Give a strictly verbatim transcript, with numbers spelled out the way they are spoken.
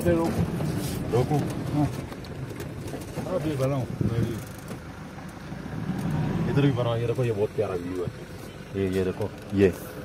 से रोक रोकूं? हाँ अभी बनाऊं इधर भी बनाओ। ये देखो ये बहुत प्यारा व्यू है। ये ये देखो ये